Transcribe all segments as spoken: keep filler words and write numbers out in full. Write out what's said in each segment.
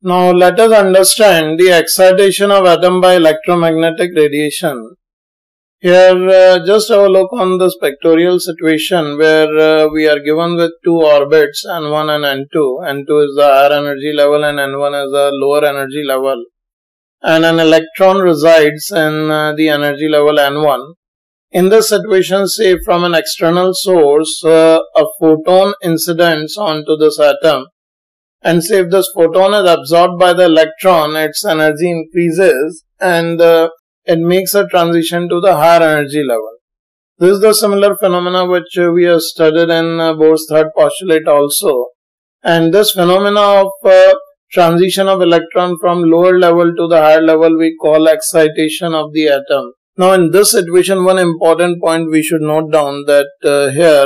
Now let us understand the excitation of atom by electromagnetic radiation. Here uh, just have a look on this pictorial situation where uh, we are given with two orbits N one and N two. N two is the higher energy level and N one is the lower energy level. And an electron resides in uh, the energy level N one. In this situation, say from an external source, uh, a photon incidents onto this atom. And say if this photon is absorbed by the electron, its energy increases and uh, it makes a transition to the higher energy level. This is the similar phenomena which uh, we have studied in uh, Bohr's third postulate also. And this phenomena of uh, transition of electron from lower level to the higher level we call excitation of the atom. Now in this situation, one important point we should note down that uh, here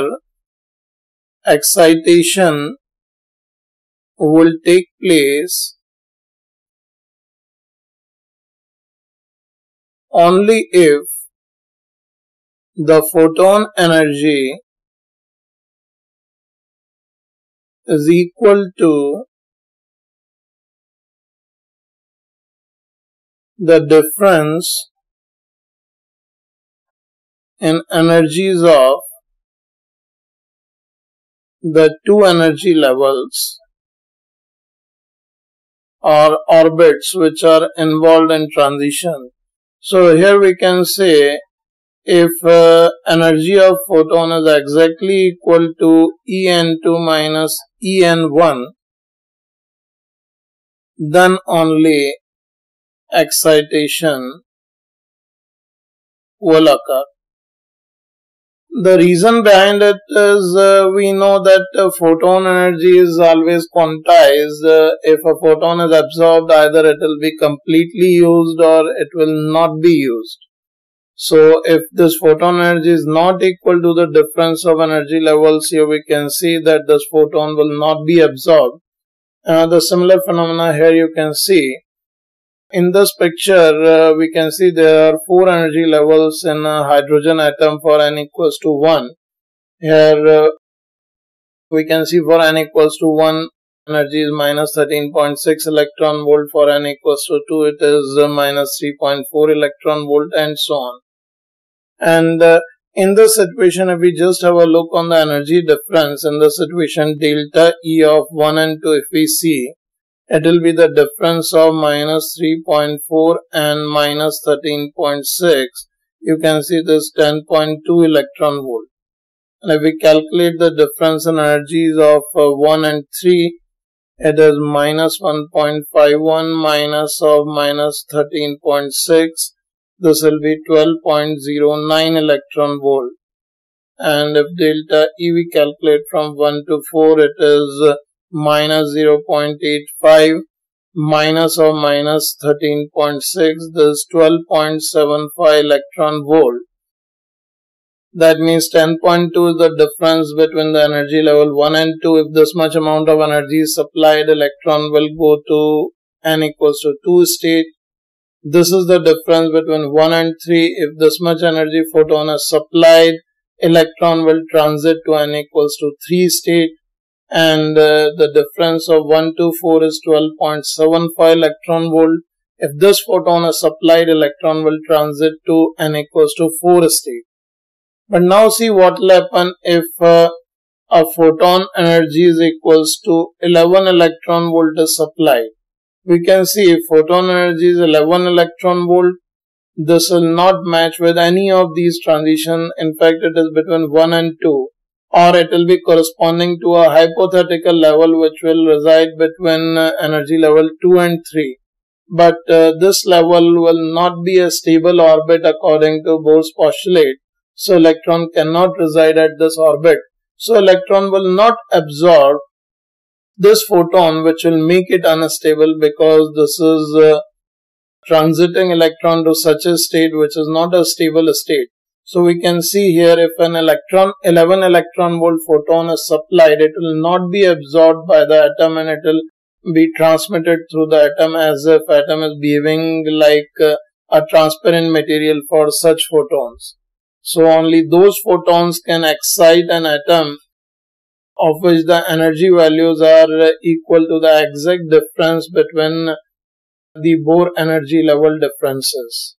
excitation will take place only if the photon energy is equal to the difference in energies of the two energy levels or orbits which are involved in transition. So here we can say if uh, energy of photon is exactly equal to E N two minus E N one, then only excitation will occur. The reason behind it is uh, we know that uh, photon energy is always quantized. Uh, if a photon is absorbed, either it will be completely used or it will not be used. So if this photon energy is not equal to the difference of energy levels, here we can see that this photon will not be absorbed. Uh, the similar phenomena here you can see. In this picture, uh, we can see there are four energy levels in a hydrogen atom for n equals to one. Here uh, we can see for n equals to one, energy is minus thirteen point six electron volt. For n equals to two, it is uh, minus three point four electron volt, and so on. And uh, in this situation, if we just have a look on the energy difference, in the situation delta E of one and two, if we see, it will be the difference of minus three point four and minus thirteen point six. You can see this ten point two electron volt. And if we calculate the difference in energies of uh, one and three, it is minus one point five one minus of minus thirteen point six. This will be twelve point zero nine electron volt. And if delta E we calculate from one to four, it is uh, minus zero point eight five minus of minus thirteen point six, this is twelve point seven five electron volt. That means ten point two is the difference between the energy level one and two. If this much amount of energy is supplied, electron will go to n equals to two state. This is the difference between one and three. If this much energy photon is supplied, electron will transit to n equals to three state. And uh, the difference of one to four is twelve point seven five electron volt. If this photon is supplied, electron will transit to n equals to four state. But now see what will happen if uh, a photon energy is equals to eleven electron volt is supplied. We can see if photon energy is eleven electron volt, this will not match with any of these transitions. In fact, it is between one and two. Or it will be corresponding to a hypothetical level which will reside between uh, energy level two and three. But uh, this level will not be a stable orbit according to Bohr's postulate. So electron cannot reside at this orbit. So electron will not absorb this photon, which will make it unstable, because this is uh, transiting electron to such a state which is not a stable state. So we can see here if an electron, eleven electron volt photon is supplied, it will not be absorbed by the atom and it will be transmitted through the atom as if atom is behaving like uh, a transparent material for such photons. So only those photons can excite an atom of which the energy values are equal to the exact difference between the Bohr energy level differences.